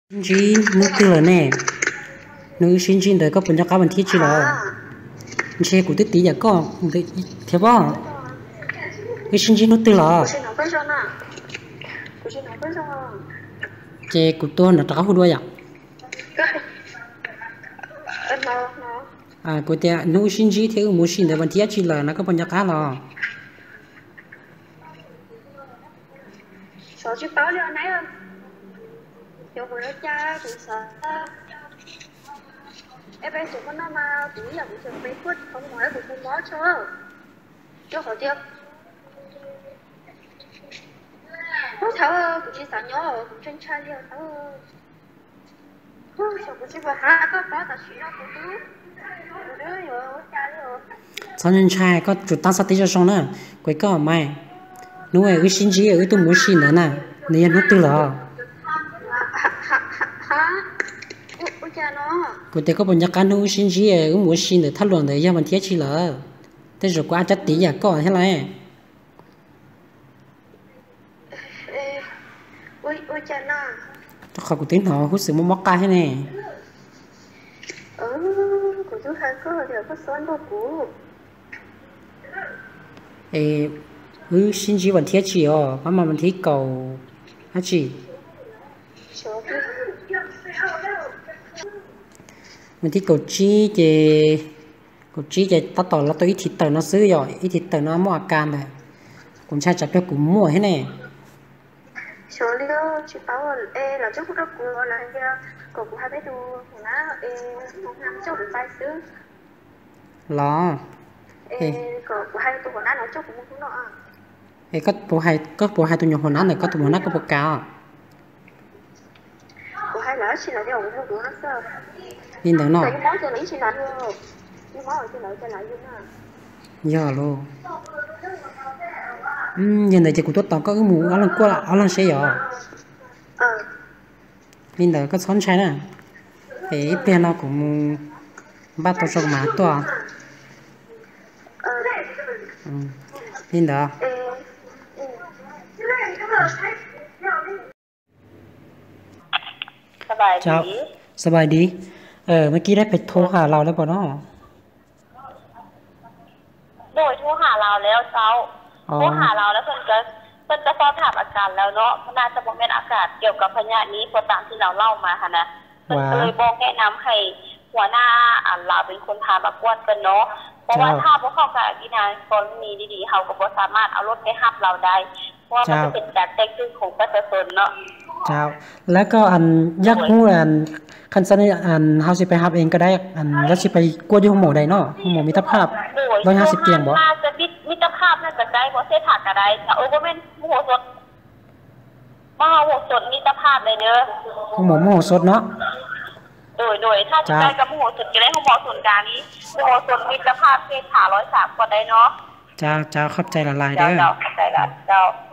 Shinji nó từ là nè nữ Shinji đời có phần cho các bạn thiết chi là xe của tí giờ có thế bao cái Shinji nó từ là che của tôi là tao không đuôi à của tia nữ Shinji thế một xin đời bạn thiết chi là nó có phần cho cá là sợ chứ báo cho anh ấy không chỗ của nó cha cũng sợ em bé chúng nó mà tí giờ cũng chuẩn bị phút không nói cũng không nói chưa chưa khỏi tiếp không tháo cũng chỉ sợ nhớ cũng chân trai liền tháo sợ cũng chỉ phải hạ có báo ta suy nó cũng tú rồi cha rồi sao nhân trai có chuột tăng sát tí cho xong nữa quay có mày nếu mà cái Shinji ở tôi muốn xin nữa nè nên nó từ là cô ta có bao nhiêu cái nữ Shinji ở muốn xin để thắt luận để cho mình thiết chi là thế rồi qua chắc tí giờ có thế này cho khỏi của tiếng họ hút sự móc ca thế này của chú hai có đều có số đâu của Shinji vẫn thiết chi mà mình thiết cầu hả chị mình thích cầu chi thì tao tỏ là tôi ít thịt tờ nó xứ rồi ít thịt tờ nó mua cam này cũng cha chặt cho cũng mua thế này số liệu chỉ bảo là chỗ đó của là của hai bé đu nó một năm chỗ được vài xứ lo của hai tụi nó nói chỗ cũng nó có bộ hai tụi nhỏ hồi này có tụi nó có bộ cao của hai lá chỉ là điều của nó sao nhìn được nó cái món cho lấy chỉ là thôi cái món cho lấy cho lại như nào giờ luôn nhìn này chỉ của tôi tao có cái mũ áo lần qua áo lần xe rồi nhìn được có xón trái nè để bên nó cũng bắt tôi trong má to nhìn được chàoสบายดีเมื่อกี้ได้ไปโทรหาเราแล้วป่ะเนาะโดยโทรหาเราแล้วเจ้าโทรหาเราแล้วเพิ่นจะสอบถามอาการแล้วเนาะมันน่าจะบ่แม่นอาการเกี่ยวกับพยาธินี้เพราะตามที่เราเล่ามาค่ะนะเพิ่นก็เลยบอกแนะนำให้หัวหน้าเราเป็นคนพามากวดเพิ่นเนาะเพราะว่าถ้าบ่เข้ากับวินัยกรณีดีๆเฮาก็บ่สามารถเอารถไปรับเราได้เพราะมันจะเป็นการแจ้งเตือนของประชาชนเนาะเจ้าแล้วก็ยักษ์ฮู้คันซันเฮาสิไปรับเองก็ได้แล้วสิไปกวดอยู่ห้องหมอได้เนาะห้องหมอมิตรภาพ150เตียงบ่น่าจะมิตรภาพน่าจะได้บ่เสียถากก็ได้แต่บ่แม่นมโหสถมิตรภาพเลยเด้อห้องหมอสดเนาะโดยถ้าจะได้กับมโหสถก็ได้ห้องหมอส่วนกลางนี้มโหสถมิตรภาพเขตผา103ก็ได้เนาะเจ้าเข้าใจละลายเด้อเจ้าเข้าใจละเจ้า